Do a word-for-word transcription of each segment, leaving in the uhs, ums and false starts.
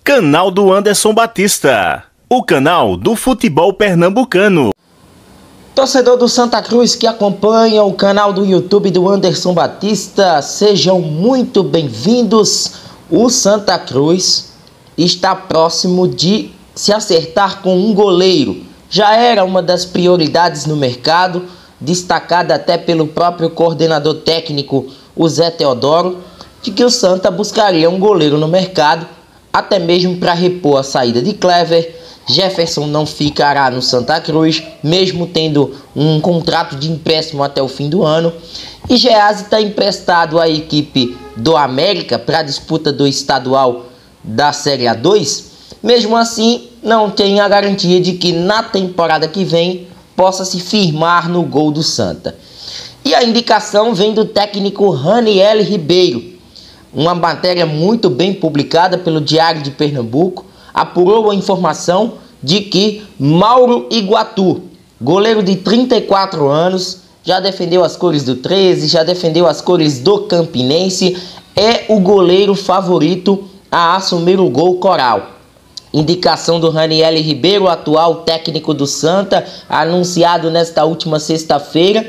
Canal do Anderson Batista, o canal do futebol pernambucano. Torcedor do Santa Cruz que acompanha o canal do YouTube do Anderson Batista, sejam muito bem-vindos. O Santa Cruz está próximo de se acertar com um goleiro. Já era uma das prioridades no mercado, destacada até pelo próprio coordenador técnico, o Zé Teodoro, de que o Santa buscaria um goleiro no mercado, até mesmo para repor a saída de Clever. Jefferson não ficará no Santa Cruz, mesmo tendo um contrato de empréstimo até o fim do ano. E Geazi está emprestado à equipe do América para a disputa do estadual da Série A dois. Mesmo assim, não tem a garantia de que na temporada que vem possa se firmar no gol do Santa. E a indicação vem do técnico Raniel Ribeiro. Uma matéria muito bem publicada pelo Diário de Pernambuco apurou a informação de que Mauro Iguatu, goleiro de trinta e quatro anos, já defendeu as cores do treze, já defendeu as cores do Campinense, é o goleiro favorito a assumir o gol coral. Indicação do Raniel Ribeiro, atual técnico do Santa, anunciado nesta última sexta-feira.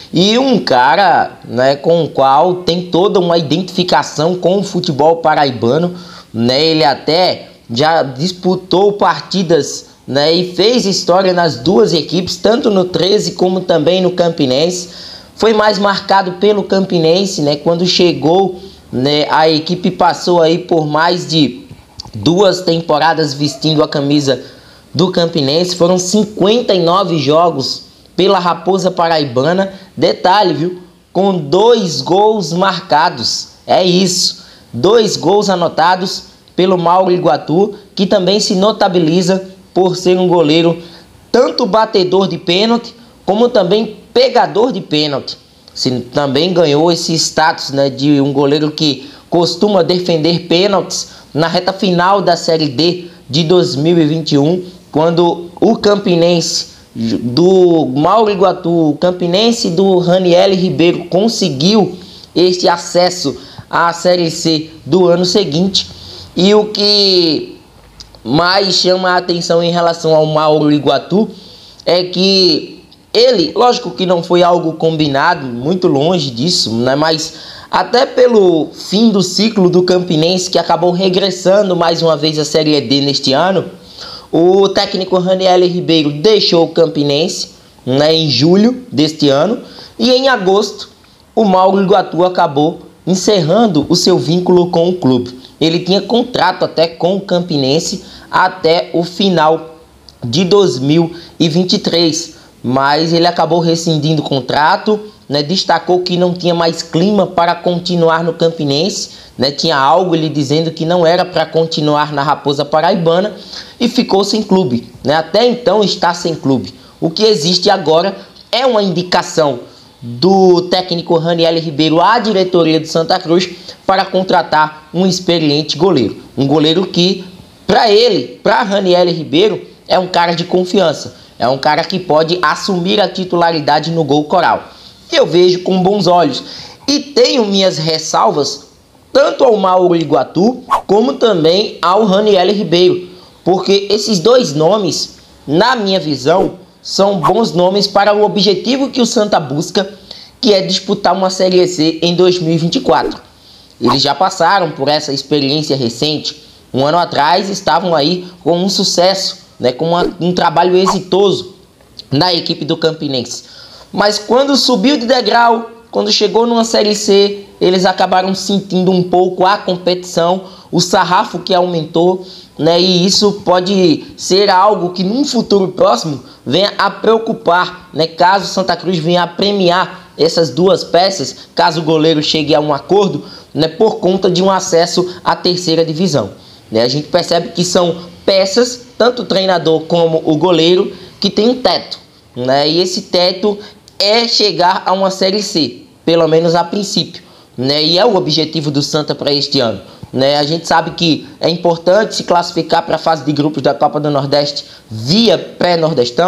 E um cara, né, com o qual tem toda uma identificação com o futebol paraibano, né? Ele até já disputou partidas, né, e fez história nas duas equipes, tanto no treze como também no Campinense. Foi mais marcado pelo Campinense, né, quando chegou, né, a equipe passou aí por mais de duas temporadas vestindo a camisa do Campinense. Foram cinquenta e nove jogos pela Raposa Paraibana. Detalhe, viu? Com dois gols marcados. É isso. Dois gols anotados pelo Mauro Iguatu, que também se notabiliza por ser um goleiro tanto batedor de pênalti, como também pegador de pênalti. Se também ganhou esse status, né, de um goleiro que costuma defender pênaltis na reta final da Série D de dois mil e vinte e um, quando o Campinense do Mauro Iguatu, o Campinense do Raniel Ribeiro conseguiu este acesso à Série C do ano seguinte. E o que mais chama a atenção em relação ao Mauro Iguatu é que ele, lógico que não foi algo combinado, muito longe disso, né? Mas até pelo fim do ciclo do Campinense, que acabou regressando mais uma vez à Série D neste ano, o técnico Raniel Ribeiro deixou o Campinense, né, em julho deste ano, e em agosto o Mauro Iguatu acabou encerrando o seu vínculo com o clube. Ele tinha contrato até com o Campinense até o final de dois mil e vinte e três, mas ele acabou rescindindo o contrato, né, destacou que não tinha mais clima para continuar no Campinense, né, tinha algo ele dizendo que não era para continuar na Raposa Paraibana e ficou sem clube, né, até então está sem clube. O que existe agora é uma indicação do técnico Raniel Ribeiro à diretoria do Santa Cruz para contratar um experiente goleiro, um goleiro que, para ele, para Raniel Ribeiro, é um cara de confiança, é um cara que pode assumir a titularidade no gol coral. Eu vejo com bons olhos e tenho minhas ressalvas tanto ao Mauro Iguatu como também ao Raniel Ribeiro, porque esses dois nomes, na minha visão, são bons nomes para o objetivo que o Santa busca, que é disputar uma Série C em dois mil e vinte e quatro. Eles já passaram por essa experiência recente. Um ano atrás estavam aí com um sucesso, né, com uma, um trabalho exitoso na equipe do Campinense. Mas quando subiu de degrau, quando chegou numa Série C, eles acabaram sentindo um pouco a competição, o sarrafo que aumentou, né? E isso pode ser algo que num futuro próximo venha a preocupar, né? Caso Santa Cruz venha a premiar essas duas peças, caso o goleiro chegue a um acordo, né, por conta de um acesso à terceira divisão. Né? A gente percebe que são peças, tanto o treinador como o goleiro, que tem um teto, né? E esse teto é chegar a uma Série C, pelo menos a princípio, né? E é o objetivo do Santa para este ano, né? A gente sabe que é importante se classificar para a fase de grupos da Copa do Nordeste via pré-nordestão,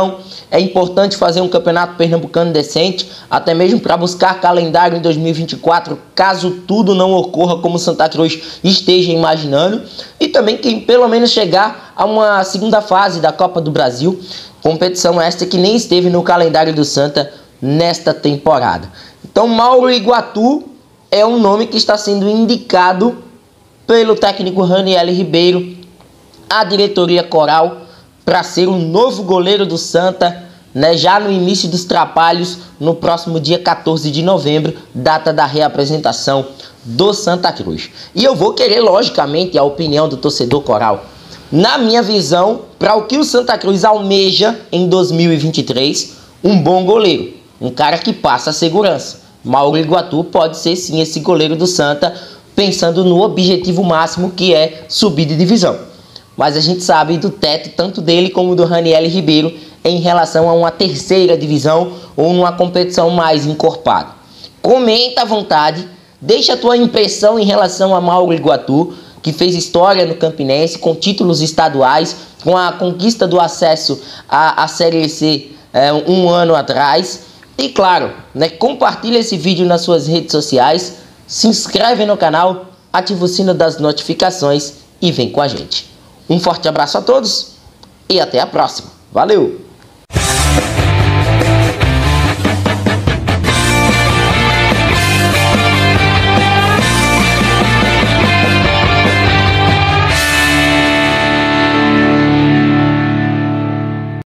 É importante fazer um campeonato pernambucano decente, até mesmo para buscar calendário em dois mil e vinte e quatro, caso tudo não ocorra como Santa Cruz esteja imaginando. E também que pelo menos chegar a uma segunda fase da Copa do Brasil, competição esta que nem esteve no calendário do Santa nesta temporada. Então Mauro Iguatu é um nome que está sendo indicado pelo técnico Raniel Ribeiro, a diretoria coral, para ser o novo goleiro do Santa, né, já no início dos trabalhos, no próximo dia quatorze de novembro, data da reapresentação do Santa Cruz. E eu vou querer, logicamente, a opinião do torcedor coral. Na minha visão, para o que o Santa Cruz almeja em dois mil e vinte e três, um bom goleiro, um cara que passa a segurança. Mauro Iguatu pode ser sim esse goleiro do Santa, pensando no objetivo máximo, que é subir de divisão. Mas a gente sabe do teto, tanto dele como do Raniel Ribeiro, em relação a uma terceira divisão ou numa competição mais encorpada. Comenta à vontade, deixa a tua impressão em relação a Mauro Iguatu, que fez história no Campinense, com títulos estaduais, com a conquista do acesso à, à Série C é, um ano atrás. E claro, né, compartilha esse vídeo nas suas redes sociais, se inscreve no canal, ativa o sino das notificações e vem com a gente. Um forte abraço a todos e até a próxima. Valeu!